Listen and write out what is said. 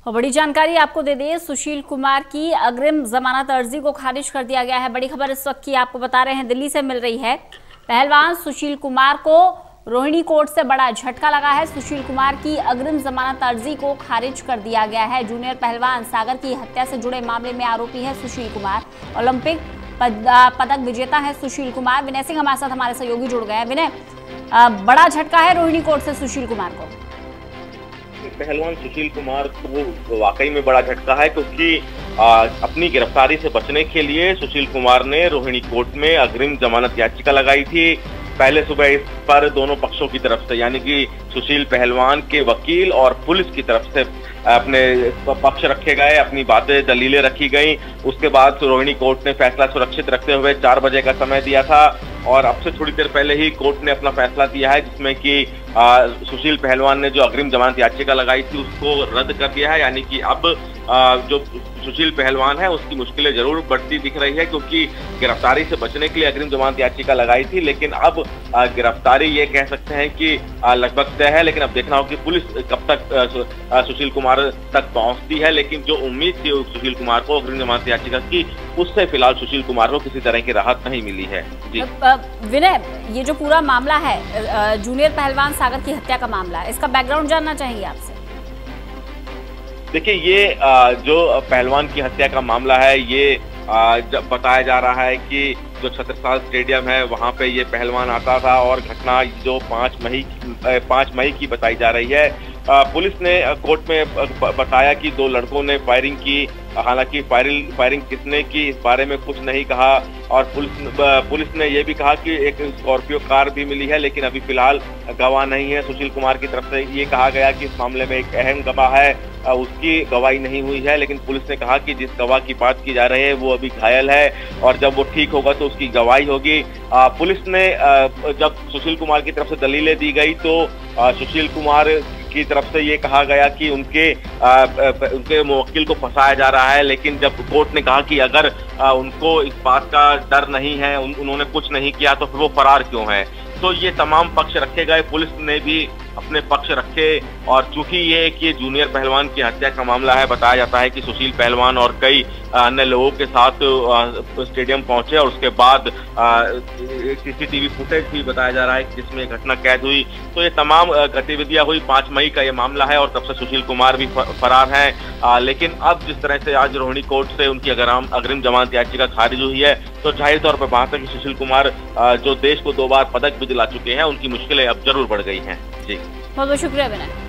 और बड़ी जानकारी आपको दे दें, सुशील कुमार की अग्रिम जमानत अर्जी को खारिज कर दिया गया है। बड़ी खबर इस वक्त की आपको बता रहे हैं, दिल्ली से मिल रही है। पहलवान सुशील कुमार को रोहिणी कोर्ट से बड़ा झटका लगा है। सुशील कुमार की अग्रिम जमानत अर्जी को खारिज कर दिया गया है। जूनियर पहलवान सागर की हत्या से जुड़े मामले में आरोपी है सुशील कुमार। ओलंपिक पदक विजेता है सुशील कुमार। विनय सिंह हमारे साथ हमारे सहयोगी जुड़ गए हैं। विनय, बड़ा झटका है रोहिणी कोर्ट से सुशील कुमार को। पहलवान सुशील कुमार को वाकई में बड़ा झटका है, क्योंकि अपनी गिरफ्तारी से बचने के लिए सुशील कुमार ने रोहिणी कोर्ट में अग्रिम जमानत याचिका लगाई थी। पहले सुबह इस पर दोनों पक्षों की तरफ से, यानी कि सुशील पहलवान के वकील और पुलिस की तरफ से अपने पक्ष रखे गए, अपनी बातें दलीलें रखी गई। उसके बाद रोहिणी कोर्ट ने फैसला सुरक्षित रखते हुए 4 बजे का समय दिया था और अब से थोड़ी देर पहले ही कोर्ट ने अपना फैसला दिया है, जिसमें कि सुशील पहलवान ने जो अग्रिम जमानत याचिका लगाई थी उसको रद्द कर दिया है। यानी कि अब जो सुशील पहलवान है उसकी मुश्किलें जरूर बढ़ती दिख रही है, क्योंकि गिरफ्तारी से बचने के लिए अग्रिम जमानत याचिका लगाई थी, लेकिन अब गिरफ्तारी ये कह सकते हैं कि लगभग तय है। लेकिन अब देखना होगा कि पुलिस कब तक सुशील कुमार तक पहुंचती है। लेकिन जो उम्मीद थी सुशील कुमार को अग्रिम जमानत याचिका की, उससे फिलहाल सुशील कुमार को किसी तरह की राहत नहीं मिली है। जी विनय, ये जो पूरा मामला है जूनियर पहलवान सागर की हत्या का मामला है, इसका बैकग्राउंड जानना चाहेंगे आपसे। देखिए, ये जो पहलवान की हत्या का मामला है, ये जब बताया जा रहा है कि जो छत्रसाल स्टेडियम है वहां पे ये पहलवान आता था और घटना जो 5 मई की बताई जा रही है। पुलिस ने कोर्ट में बताया कि 2 लड़कों ने फायरिंग की। हालांकि फायरिंग किसने की इस बारे में कुछ नहीं कहा और पुलिस ने यह भी कहा कि एक स्कॉर्पियो कार भी मिली है, लेकिन अभी फिलहाल गवाह नहीं है। सुशील कुमार की तरफ से ये कहा गया कि इस मामले में एक अहम गवाह है, उसकी गवाही नहीं हुई है, लेकिन पुलिस ने कहा कि जिस गवाह की बात की जा रही है वो अभी घायल है और जब वो ठीक होगा तो उसकी गवाही होगी। पुलिस ने जब सुशील कुमार की तरफ से दलीलें दी गई तो सुशील कुमार की तरफ से ये कहा गया कि उनके मुवक्किल को फंसाया जा रहा है, लेकिन जब कोर्ट ने कहा कि अगर उनको इस बात का डर नहीं है, उन्होंने कुछ नहीं किया, तो फिर वो फरार क्यों है। तो ये तमाम पक्ष रखे गए, पुलिस ने भी अपने पक्ष रखे। और चूंकि ये कि जूनियर पहलवान की हत्या का मामला है, बताया जाता है कि सुशील पहलवान और कई अन्य लोगों के साथ स्टेडियम पहुंचे और उसके बाद सीसीटीवी फुटेज भी बताया जा रहा है जिसमें घटना कैद हुई। तो ये तमाम गतिविधियां हुई। 5 मई का ये मामला है और तब से सुशील कुमार भी फरार हैं। लेकिन अब जिस तरह से आज रोहिणी कोर्ट से उनकी अग्रिम जमानत याचिका खारिज हुई है, तो जाहिर तौर पर बात है कि सुशील कुमार जो देश को 2 बार पदक भी दिला चुके हैं, उनकी मुश्किलें अब जरूर बढ़ गई हैं। जी, बहुत बहुत शुक्रिया विनय।